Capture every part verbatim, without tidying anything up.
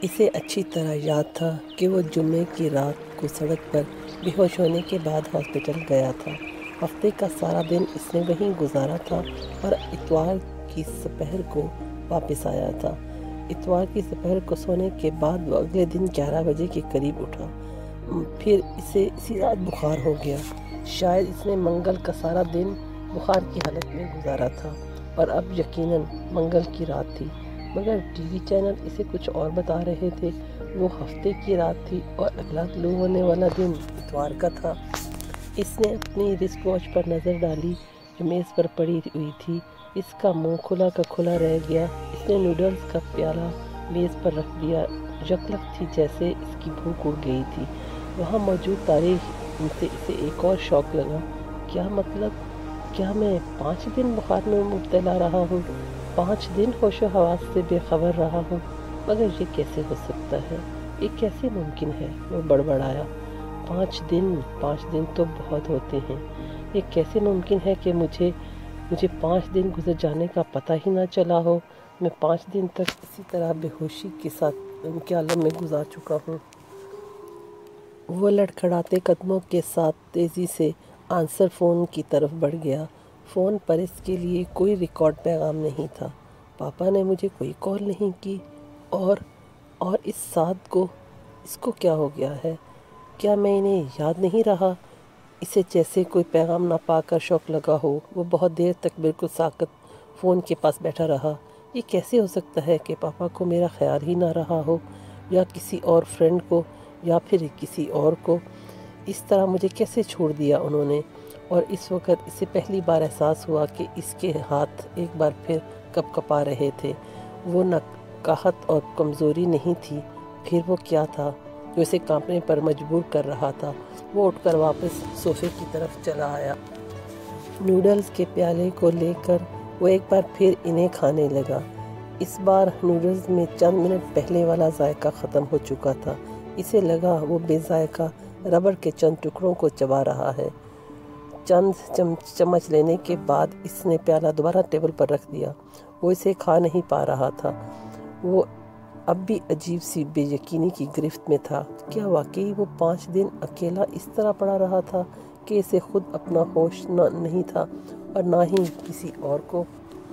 اسے اچھی طرح یاد تھا کہ وہ جمعے کی رات کو سڑک پر بے ہوش ہونے کے بعد ہاسپٹل گیا تھا۔ ہفتے کا سارا دن اس نے وہیں گزارا تھا اور اتوار کی سپہر کو واپس آیا تھا۔ اتوار کی سپہر کو سونے کے بعد وہ اگلے دن گیارہ بجے کے قریب اٹھا۔ پھر اسے اسی رات بخار ہو گیا۔ شاید اس نے منگل کا سارا دن بخار کی حالت میں گزارا تھا اور اب یقیناً منگل کی رات تھی، مگر ٹی وی چینل اسے کچھ اور بتا رہے تھے۔ وہ ہفتے کی رات تھی اور اگلا طلوع ہونے والا دن اتوار کا تھا۔ اس نے اپنی رسٹ واچ پر نظر ڈالی جو میز پر پڑی ہوئی تھی۔ اس کا منہ کھلا کا کھلا رہ گیا۔ اس نے نوڈلز کا پیالہ میز پر رکھ دیا۔ یکلک تھی جیسے اس کی بھوک اڑ گئی تھی۔ وہاں موجود تاریخ ان سے اسے ایک اور شوق لگا۔ کیا مطلب؟ کیا میں پانچ دن بخار میں مبتلا رہا ہوں؟ پانچ دن ہوش و حواس سے بے خبر رہا ہوں؟ مگر یہ کیسے ہو سکتا ہے؟ یہ کیسے ممکن ہے؟ وہ بڑبڑایا۔ پانچ دن پانچ دن تو بہت ہوتے ہیں۔ یہ کیسے ممکن ہے کہ مجھے مجھے پانچ دن گزر جانے کا پتہ ہی نہ چلا ہو؟ میں پانچ دن تک اسی طرح بے ہوشی کے ساتھ ان کے عالم میں گزار چکا ہوں۔ وہ لڑکھڑاتے قدموں کے ساتھ تیزی سے آنسر فون کی طرف بڑھ گیا۔ فون پر اس کے لیے کوئی ریکارڈ پیغام نہیں تھا۔ پاپا نے مجھے کوئی کال نہیں کی۔ اور اور اس سعد کو اس کو کیا ہو گیا ہے؟ کیا میں انہیں یاد نہیں رہا؟ اسے جیسے کوئی پیغام نہ پا کر شوق لگا ہو۔ وہ بہت دیر تک بالکل ساکت فون کے پاس بیٹھا رہا۔ یہ کیسے ہو سکتا ہے کہ پاپا کو میرا خیال ہی نہ رہا ہو، یا کسی اور فرینڈ کو، یا پھر کسی اور کو؟ اس طرح مجھے کیسے چھوڑ دیا انہوں نے؟ اور اس وقت اسے پہلی بار احساس ہوا کہ اس کے ہاتھ ایک بار پھر کپ کپا رہے تھے۔ وہ نقاہت اور کمزوری نہیں تھی، پھر وہ کیا تھا جو اسے کانپنے پر مجبور کر رہا تھا؟ وہ اٹھ کر واپس صوفے کی طرف چلا آیا۔ نوڈلز کے پیالے کو لے کر وہ ایک بار پھر انہیں کھانے لگا۔ اس بار نوڈلز میں چند منٹ پہلے والا ذائقہ ختم ہو چکا تھا۔ اسے لگا وہ بے ذائقہ ربڑ کے چند ٹکڑوں کو چبا رہا ہے۔ چند چمچ لینے کے بعد اس نے پیالہ دوبارہ ٹیبل پر رکھ دیا۔ وہ اسے کھا نہیں پا رہا تھا۔ وہ اب بھی عجیب سی بے یقینی کی گرفت میں تھا۔ کیا واقعی وہ پانچ دن اکیلا اس طرح پڑا رہا تھا کہ اسے خود اپنا ہوش نہ نہیں تھا اور نہ ہی کسی اور کو؟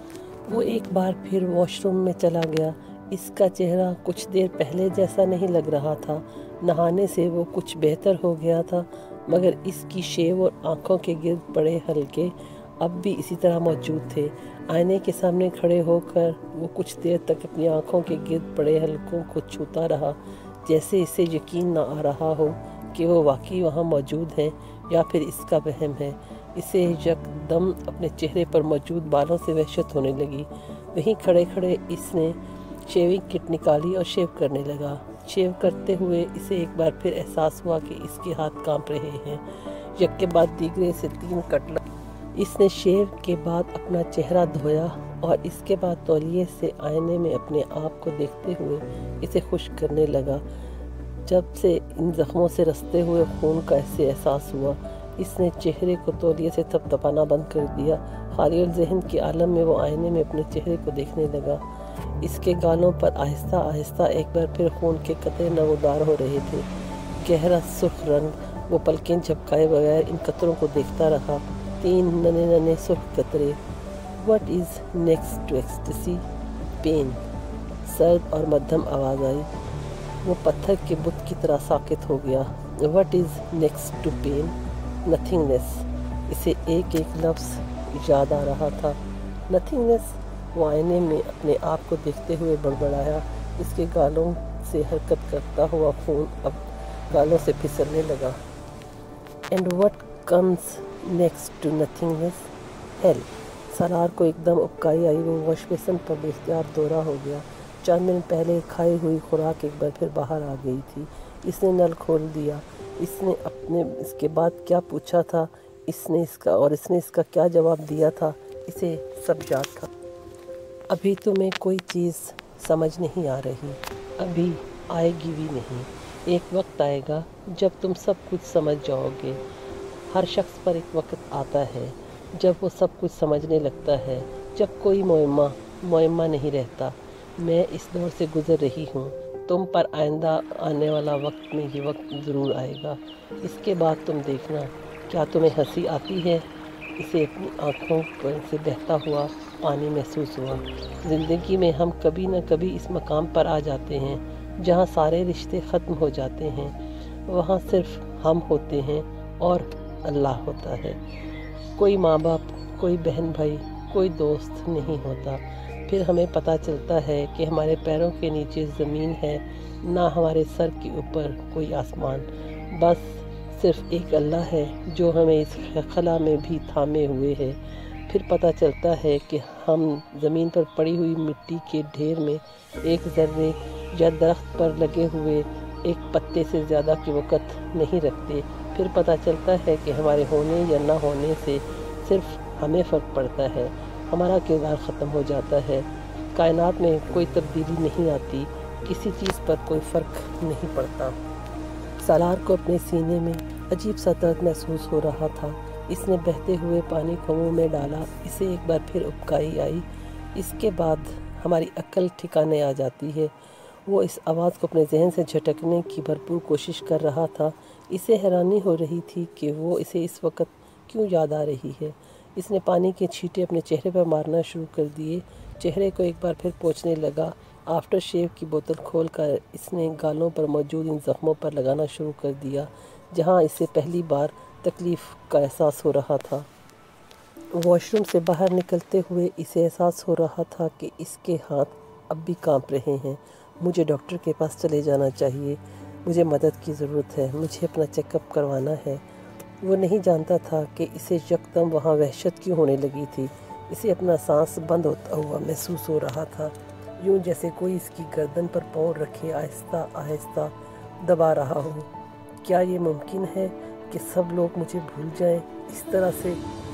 وہ ایک بار پھر واش روم میں چلا گیا۔ اس کا چہرہ کچھ دیر پہلے جیسا نہیں لگ رہا تھا۔ نہانے سے وہ کچھ بہتر ہو گیا تھا، مگر اس کی شیو اور آنکھوں کے گرد پڑے حلقے اب بھی اسی طرح موجود تھے۔ آئینے کے سامنے کھڑے ہو کر وہ کچھ دیر تک اپنی آنکھوں کے گرد پڑے حلقوں کو چھوتا رہا، جیسے اسے یقین نہ آ رہا ہو کہ وہ واقعی وہاں موجود ہیں یا پھر اس کا وہم ہے۔ اسے یک دم اپنے چہرے پر موجود بالوں سے وحشت ہونے لگی۔ وہیں کھڑے کھڑے اس نے شیونگ کٹ نکالی اور شیو کرنے لگا۔ شیو کرتے ہوئے اسے ایک بار پھر احساس ہوا کہ اس کے ہاتھ کانپ رہے ہیں۔ یک کے بعد دیگرے سے تین کٹ لگ اس نے شیو کے بعد اپنا چہرہ دھویا اور اس کے بعد تولیے سے آئینے میں اپنے آپ کو دیکھتے ہوئے اسے خشک کرنے لگا۔ جب سے ان زخموں سے رستے ہوئے خون کا اسے احساس ہوا، اس نے چہرے کو تولیے سے تھپ تھپانا بند کر دیا۔ خالی الذہن کے عالم میں وہ آئینے میں اپنے چہرے کو دیکھنے لگا۔ اس کے گالوں پر آہستہ آہستہ ایک بار پھر خون کے قطرے نمودار ہو رہے تھے۔ گہرا سرخ رنگ۔ وہ پلکیں جھپکائے بغیر ان قطروں کو دیکھتا رہا۔ تین ننے ننے سرخ قطرے۔ What is next to ecstasy? Pain. سرد اور مدھم آواز آئی۔ وہ پتھر کے بت کی طرح ساکت ہو گیا۔ What is next to pain? Nothingness. اسے ایک ایک لفظ یاد آ رہا تھا۔ نتھنگنیس۔ وہ آئینے میں اپنے آپ کو دیکھتے ہوئے بڑبڑایا۔ اس کے گالوں سے حرکت کرتا ہوا خون اب گالوں سے پھسلنے لگا۔ And what comes next to nothingness? Hell. سرار کو ایک دم ابکائی آئی۔ وہ واش بیسن پر بے اختیار دورا ہو گیا۔ چند منٹ پہلے کھائی ہوئی خوراک ایک بار پھر باہر آ گئی تھی۔ اس نے نل کھول دیا۔ اس نے اپنے اس کے بعد کیا پوچھا تھا، اس نے اس کا اور اس نے اس کا کیا جواب دیا تھا، اسے سب یاد تھا۔ ابھی تمہیں کوئی چیز سمجھ نہیں آ رہی، ابھی آئے گی بھی نہیں۔ ایک وقت آئے گا جب تم سب کچھ سمجھ جاؤ گے۔ ہر شخص پر ایک وقت آتا ہے جب وہ سب کچھ سمجھنے لگتا ہے، جب کوئی معمہ معمہ نہیں رہتا۔ میں اس دور سے گزر رہی ہوں۔ تم پر آئندہ آنے والا وقت میں یہ وقت ضرور آئے گا۔ اس کے بعد تم دیکھنا، کیا تمہیں ہنسی آتی ہے؟ اسے اپنی آنکھوں پر سے بہتا ہوا پانی محسوس ہوا۔ زندگی میں ہم کبھی نہ کبھی اس مقام پر آ جاتے ہیں جہاں سارے رشتے ختم ہو جاتے ہیں، وہاں صرف ہم ہوتے ہیں اور اللہ ہوتا ہے۔ کوئی ماں باپ، کوئی بہن بھائی، کوئی دوست نہیں ہوتا۔ پھر ہمیں پتہ چلتا ہے کہ ہمارے پیروں کے نیچے زمین ہے، نہ ہمارے سر کے اوپر کوئی آسمان، بس صرف ایک اللہ ہے جو ہمیں اس خلا میں بھی تھامے ہوئے ہے۔ پھر پتہ چلتا ہے کہ ہم زمین پر پڑی ہوئی مٹی کے ڈھیر میں ایک ذرے یا درخت پر لگے ہوئے ایک پتے سے زیادہ کی وقت نہیں رکھتے۔ پھر پتہ چلتا ہے کہ ہمارے ہونے یا نہ ہونے سے صرف ہمیں فرق پڑتا ہے، ہمارا کردار ختم ہو جاتا ہے۔ کائنات میں کوئی تبدیلی نہیں آتی، کسی چیز پر کوئی فرق نہیں پڑتا۔ سالار کو اپنے سینے میں عجیب سا درد محسوس ہو رہا تھا۔ اس نے بہتے ہوئے پانی کو منہ میں ڈالا، اسے ایک بار پھر ابکائی آئی۔ اس کے بعد ہماری عقل ٹھکانے آ جاتی ہے۔ وہ اس آواز کو اپنے ذہن سے جھٹکنے کی بھرپور کوشش کر رہا تھا۔ اسے حیرانی ہو رہی تھی کہ وہ اسے اس وقت کیوں یاد آ رہی ہے۔ اس نے پانی کے چھینٹے اپنے چہرے پر مارنا شروع کر دیے، چہرے کو ایک بار پھر پوچھنے لگا۔ آفٹر شیو کی بوتل کھول کر اس نے گالوں پر موجود ان زخموں پر لگانا شروع کر دیا جہاں اسے پہلی بار تکلیف کا احساس ہو رہا تھا۔ واش روم سے باہر نکلتے ہوئے اسے احساس ہو رہا تھا کہ اس کے ہاتھ اب بھی کانپ رہے ہیں۔ مجھے ڈاکٹر کے پاس چلے جانا چاہیے، مجھے مدد کی ضرورت ہے، مجھے اپنا چیک اپ کروانا ہے۔ وہ نہیں جانتا تھا کہ اسے یکدم وہاں وحشت کیوں ہونے لگی تھی۔ اسے اپنا سانس بند ہوتا ہوا محسوس ہو رہا تھا، یوں جیسے کوئی اس کی گردن پر پاؤں رکھے آہستہ آہستہ دبا رہا ہو۔ کیا یہ ممکن ہے کہ سب لوگ مجھے بھول جائیں اس طرح سے؟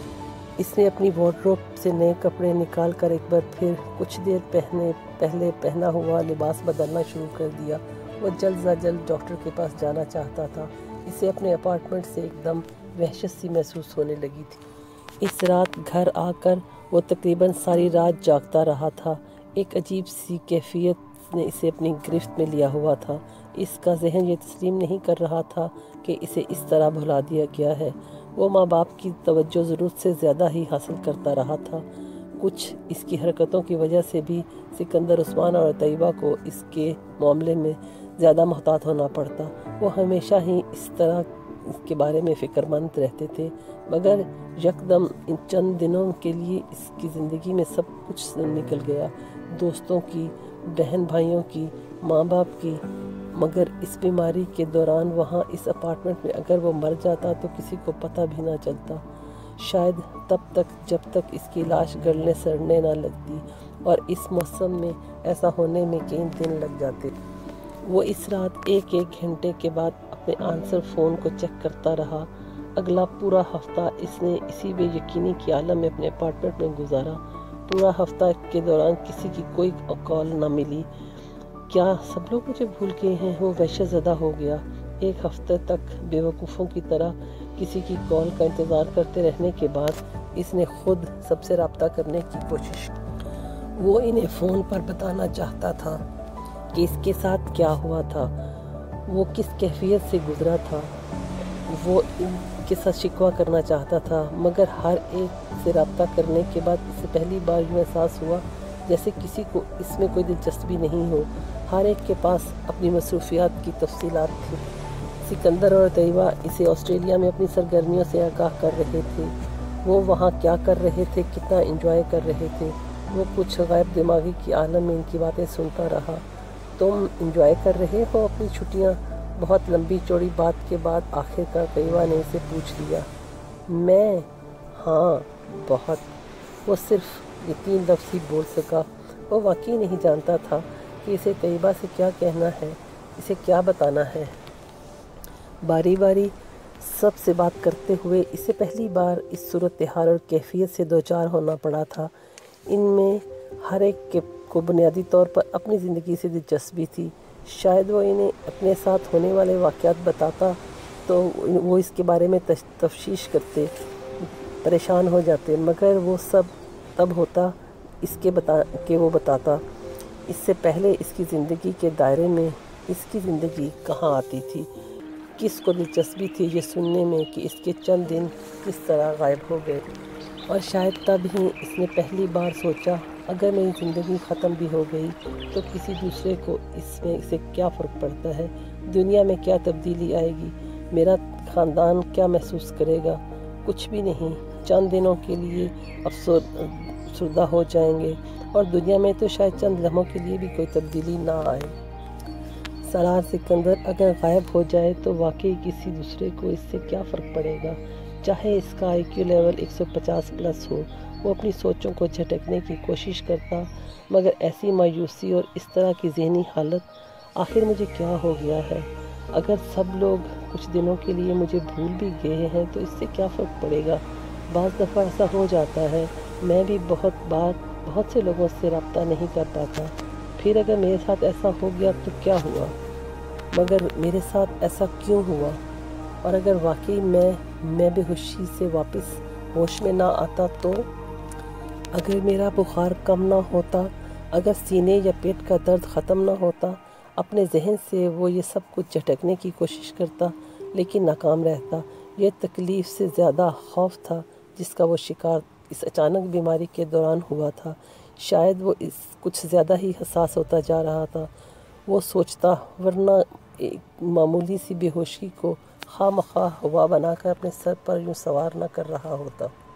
اس نے اپنی وارڈروب سے نئے کپڑے نکال کر ایک بار پھر کچھ دیر پہنے پہلے پہنا ہوا لباس بدلنا شروع کر دیا۔ وہ جلد از جلد ڈاکٹر کے پاس جانا چاہتا تھا۔ اسے اپنے اپارٹمنٹ سے ایک دم وحشت سی محسوس ہونے لگی تھی۔ اس رات گھر آ کر وہ تقریباً ساری رات جاگتا رہا تھا۔ ایک عجیب سی کیفیت نے اسے اپنی گرفت میں لیا ہوا تھا۔ اس کا ذہن یہ تسلیم نہیں کر رہا تھا کہ اسے اس طرح بھلا دیا گیا ہے۔ وہ ماں باپ کی توجہ ضرورت سے زیادہ ہی حاصل کرتا رہا تھا۔ کچھ اس کی حرکتوں کی وجہ سے بھی سکندر عثمان اور طیبہ کو اس کے معاملے میں زیادہ محتاط ہونا پڑتا۔ وہ ہمیشہ ہی اس طرح اس کے بارے میں فکر مند رہتے تھے، مگر یکدم ان چند دنوں کے لیے اس کی زندگی میں سب کچھ نکل گیا، دوستوں کی، بہن بھائیوں کی، ماں باپ کی۔ مگر اس بیماری کے دوران وہاں اس اپارٹمنٹ میں اگر وہ مر جاتا تو کسی کو پتہ بھی نہ چلتا، شاید تب تک جب تک اس کی لاش گلنے سڑنے نہ لگتی، اور اس موسم میں ایسا ہونے میں کئی دن لگ جاتے۔ وہ اس رات ایک ایک گھنٹے کے بعد اپنے آنسر فون کو چیک کرتا رہا۔ اگلا پورا ہفتہ اس نے اسی بے یقینی کے عالم میں اپنے اپارٹمنٹ میں گزارا۔ پورا ہفتہ کے دوران کسی کی کوئی کال نہ ملی۔ کیا سب لوگ مجھے بھول گئے ہیں؟ وہ وحشت زدہ ہو گیا۔ ایک ہفتے تک بے وقوفوں کی طرح کسی کی کال کا انتظار کرتے رہنے کے بعد اس نے خود سب سے رابطہ کرنے کی کوشش کی۔ وہ انہیں فون پر بتانا چاہتا تھا کہ اس کے ساتھ کیا ہوا تھا، وہ کس کیفیت سے گزرا تھا۔ وہ ان کے ساتھ شکوہ کرنا چاہتا تھا، مگر ہر ایک سے رابطہ کرنے کے بعد اسے پہلی بار یوں احساس ہوا جیسے کسی کو اس میں کوئی دلچسپی نہیں ہو۔ ہر ایک کے پاس اپنی مصروفیات کی تفصیلات تھیں۔ سکندر اور طیبہ اسے آسٹریلیا میں اپنی سرگرمیوں سے آگاہ کر رہے تھے۔ وہ وہاں کیا کر رہے تھے، کتنا انجوائے کر رہے تھے۔ وہ کچھ غیر دماغی کی عالم میں ان کی باتیں سنتا رہا۔ تم انجوائے کر رہے ہو اپنی چھٹیاں؟ بہت لمبی چوڑی بات کے بعد آخر کار طیبہ نے اسے پوچھ لیا۔ میں؟ ہاں، بہت۔ وہ صرف یہ تین لفظ ہی بول سکا۔ وہ واقعی نہیں جانتا تھا کہ اسے طیبہ سے کیا کہنا ہے، اسے کیا بتانا ہے۔ باری باری سب سے بات کرتے ہوئے اسے پہلی بار اس صورتحال اور کیفیت سے دوچار ہونا پڑا تھا۔ ان میں ہر ایک کے کو بنیادی طور پر اپنی زندگی سے دلچسپی تھی۔ شاید وہ انہیں اپنے ساتھ ہونے والے واقعات بتاتا تو وہ اس کے بارے میں تفتیش کرتے، پریشان ہو جاتے، مگر وہ سب تب ہوتا اس کے بتا کہ وہ بتاتا۔ اس سے پہلے اس کی زندگی کے دائرے میں اس کی زندگی کہاں آتی تھی؟ کس کو دلچسپی تھی یہ سننے میں کہ اس کے چند دن کس طرح غائب ہو گئے؟ اور شاید تب ہی اس نے پہلی بار سوچا، اگر میری زندگی ختم بھی ہو گئی تو کسی دوسرے کو اس میں سے کیا فرق پڑتا ہے؟ دنیا میں کیا تبدیلی آئے گی؟ میرا خاندان کیا محسوس کرے گا؟ کچھ بھی نہیں، چند دنوں کے لیے افسردہ ہو جائیں گے، اور دنیا میں تو شاید چند لمحوں کے لیے بھی کوئی تبدیلی نہ آئے۔ سالار سکندر اگر غائب ہو جائے تو واقعی کسی دوسرے کو اس سے کیا فرق پڑے گا؟ چاہے اس کا آئی کیو لیول ایک سو پچاس پلس ہو، وہ اپنی سوچوں کو جھٹکنے کی کوشش کرتا، مگر ایسی مایوسی اور اس طرح کی ذہنی حالت، آخر مجھے کیا ہو گیا ہے؟ اگر سب لوگ کچھ دنوں کے لیے مجھے بھول بھی گئے ہیں تو اس سے کیا فرق پڑے گا؟ بعض دفعہ ایسا ہو جاتا ہے، میں بھی بہت بار بہت سے لوگوں سے رابطہ نہیں کر پاتا، پھر اگر میرے ساتھ ایسا ہو گیا تو کیا ہوا؟ مگر میرے ساتھ ایسا کیوں ہوا؟ اور اگر واقعی میں میں بے ہوشی سے واپس ہوش میں نہ آتا تو؟ اگر میرا بخار کم نہ ہوتا، اگر سینے یا پیٹ کا درد ختم نہ ہوتا، اپنے ذہن سے وہ یہ سب کچھ جھٹکنے کی کوشش کرتا لیکن ناکام رہتا۔ یہ تکلیف سے زیادہ خوف تھا جس کا وہ شکار اس اچانک بیماری کے دوران ہوا تھا۔ شاید وہ اس کچھ زیادہ ہی حساس ہوتا جا رہا تھا، وہ سوچتا، ورنہ ایک معمولی سی بے ہوشی کو خواہ مخواہ ہوا بنا کر اپنے سر پر یوں سوار نہ کر رہا ہوتا۔